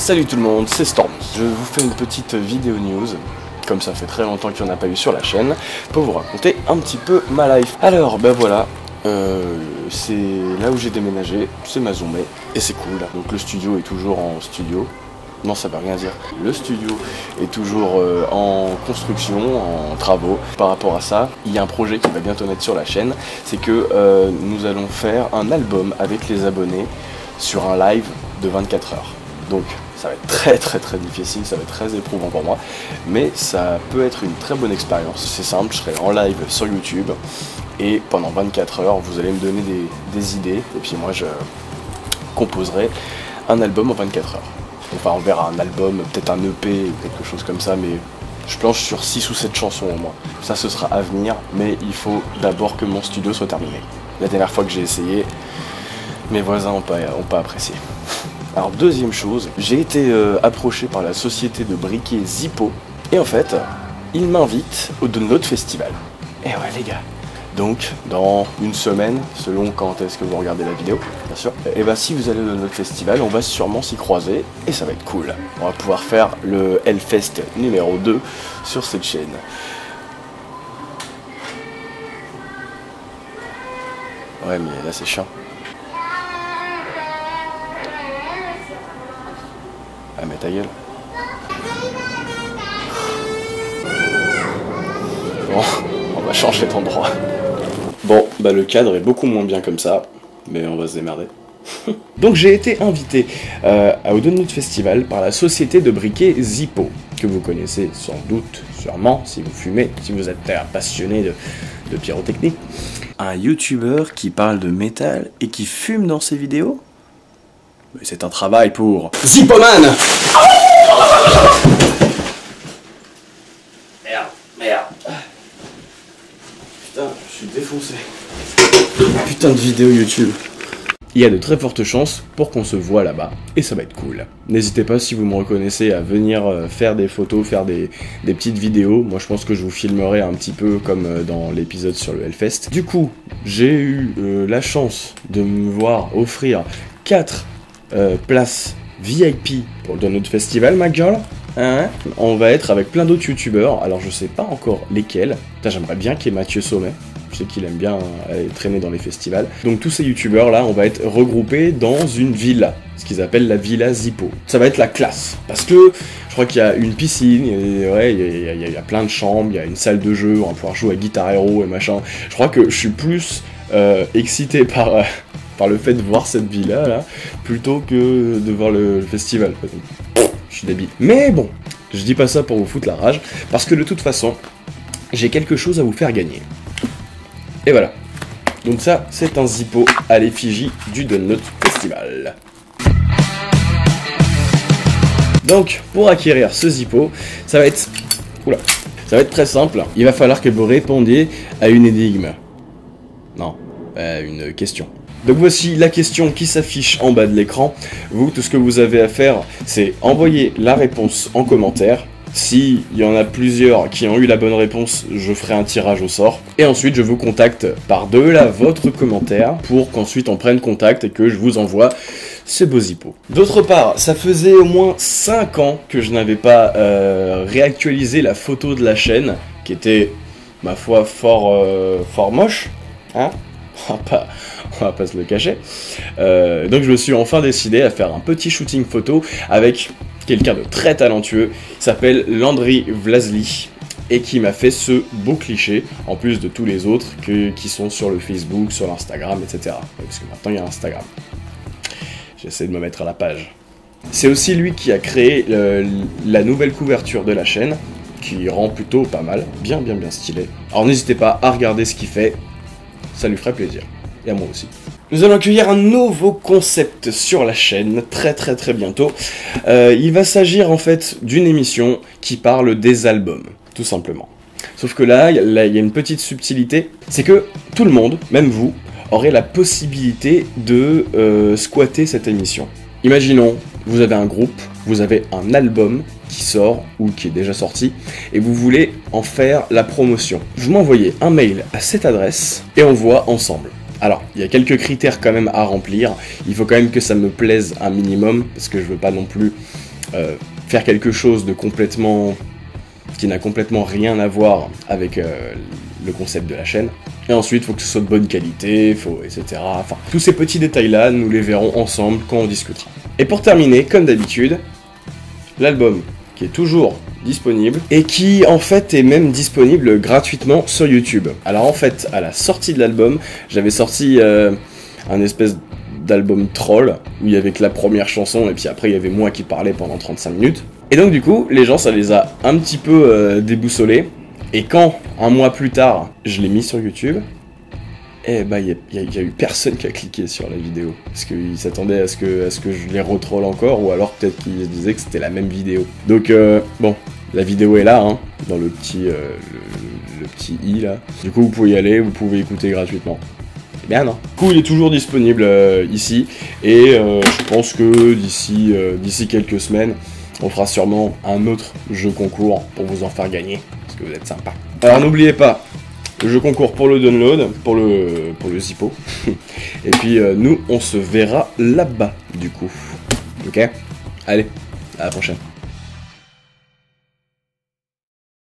Salut tout le monde, c'est Storm. Je vous fais une petite vidéo news, comme ça fait très longtemps qu'il n'y en a pas eu sur la chaîne, pour vous raconter un petit peu ma life. Alors, ben voilà, c'est là où j'ai déménagé, c'est Mazoumé, et c'est cool. Donc le studio est toujours en studio. Non, ça veut rien dire. Le studio est toujours en construction, en travaux. Par rapport à ça, il y a un projet qui va bientôt naître sur la chaîne, c'est que nous allons faire un album avec les abonnés sur un live de 24 heures. Donc ça va être très difficile, ça va être très éprouvant pour moi, mais ça peut être une très bonne expérience. C'est simple, je serai en live sur YouTube et pendant 24 heures, vous allez me donner des idées et puis moi je composerai un album en 24 heures. Enfin on verra un album, peut-être un EP ou quelque chose comme ça, mais je planche sur 6 ou 7 chansons au moins. Ça ce sera à venir, mais il faut d'abord que mon studio soit terminé. La dernière fois que j'ai essayé, mes voisins n'ont pas apprécié. Alors deuxième chose, j'ai été approché par la société de briquet Zippo, et en fait, ils m'invitent au Download Festival. Et ouais les gars, donc dans une semaine, selon quand est-ce que vous regardez la vidéo, bien sûr, et bah si vous allez au Download Festival, on va sûrement s'y croiser, et ça va être cool. On va pouvoir faire le Hellfest numéro 2 sur cette chaîne. Ouais mais là c'est chiant. Ah mais ta gueule. Bon, on va changer d'endroit. Bon, bah le cadre est beaucoup moins bien comme ça, mais on va se démerder. Donc j'ai été invité au Download Festival par la société de briquet Zippo, que vous connaissez sans doute, sûrement, si vous fumez, si vous êtes passionné de pyrotechnie. Un youtubeur qui parle de métal et qui fume dans ses vidéos? Mais c'est un travail pour Zippoman. Merde. Putain, je suis défoncé. Putain de vidéo YouTube. Il y a de très fortes chances pour qu'on se voit là-bas, et ça va être cool. N'hésitez pas, si vous me reconnaissez, à venir faire des photos, faire des petites vidéos. Moi je pense que je vous filmerai un petit peu comme dans l'épisode sur le Hellfest. Du coup, j'ai eu la chance de me voir offrir 4 place VIP pour le Download Festival, ma gueule. Hein, on va être avec plein d'autres youtubeurs, alors je sais pas encore lesquels. J'aimerais bien qu'il y ait Mathieu Sommet, je sais qu'il aime bien aller traîner dans les festivals. Donc tous ces youtubeurs là, on va être regroupés dans une villa, ce qu'ils appellent la villa Zippo. Ça va être la classe, parce que je crois qu'il y a une piscine, il y a plein de chambres, il y a une salle de jeu, on va pouvoir jouer à Guitar Hero et machin. Je crois que je suis plus excité par le fait de voir cette villa là, plutôt que de voir le festival. Je suis débile. Mais bon, je dis pas ça pour vous foutre la rage, parce que de toute façon, j'ai quelque chose à vous faire gagner. Et voilà. Donc ça, c'est un Zippo à l'effigie du Download Festival. Donc, pour acquérir ce Zippo, ça va être très simple. Il va falloir que vous répondiez à une énigme. Non, une question. Donc voici la question qui s'affiche en bas de l'écran. Vous, tout ce que vous avez à faire, c'est envoyer la réponse en commentaire. S'il y en a plusieurs qui ont eu la bonne réponse, je ferai un tirage au sort. Et ensuite, je vous contacte par-delà votre commentaire pour qu'ensuite on prenne contact et que je vous envoie ce beau Zippo. D'autre part, ça faisait au moins 5 ans que je n'avais pas réactualisé la photo de la chaîne, qui était, ma foi, fort moche. Hein? On va pas se le cacher. Donc je me suis enfin décidé à faire un petit shooting photo avec quelqu'un de très talentueux, il s'appelle Landry Vlasly, et qui m'a fait ce beau cliché, en plus de tous les autres qui sont sur le Facebook, sur l'Instagram, etc. Parce que maintenant il y a Instagram. J'essaie de me mettre à la page. C'est aussi lui qui a créé la nouvelle couverture de la chaîne, qui rend plutôt pas mal, bien stylé. Alors n'hésitez pas à regarder ce qu'il fait, ça lui ferait plaisir. Et à moi aussi. Nous allons accueillir un nouveau concept sur la chaîne, très bientôt. Il va s'agir en fait d'une émission qui parle des albums, tout simplement. Sauf que là, il y a une petite subtilité, c'est que tout le monde, même vous, aurait la possibilité de squatter cette émission. Imaginons, vous avez un groupe, vous avez un album qui sort ou qui est déjà sorti, et vous voulez en faire la promotion. Vous m'envoyez un mail à cette adresse, et on voit ensemble. Alors, il y a quelques critères quand même à remplir. Il faut quand même que ça me plaise un minimum, parce que je veux pas non plus faire quelque chose de complètement... qui n'a complètement rien à voir avec le concept de la chaîne. Et ensuite, il faut que ce soit de bonne qualité, etc. Enfin, tous ces petits détails-là, nous les verrons ensemble quand on discutera. Et pour terminer, comme d'habitude, l'album qui est toujours disponible et qui en fait est même disponible gratuitement sur YouTube. Alors en fait, à la sortie de l'album, j'avais sorti un espèce d'album troll où il y avait que la première chanson et puis après il y avait moi qui parlais pendant 35 minutes. Et donc du coup, les gens, ça les a un petit peu déboussolés. Et quand, un mois plus tard, je l'ai mis sur YouTube, eh bah, il y a eu personne qui a cliqué sur la vidéo. Parce qu'ils s'attendaient à ce que je les retroll encore, ou alors peut-être qu'ils se disaient que c'était la même vidéo. Donc, bon, la vidéo est là, hein, dans le petit, le petit i, là. Du coup, vous pouvez y aller, vous pouvez écouter gratuitement. Eh bien non. Du coup, il est toujours disponible ici, et je pense que d'ici quelques semaines, on fera sûrement un autre jeu concours pour vous en faire gagner, parce que vous êtes sympa. Alors n'oubliez pas, le jeu concours pour le download, pour le Zippo. Et puis nous, on se verra là-bas, du coup. Ok ? Allez, à la prochaine.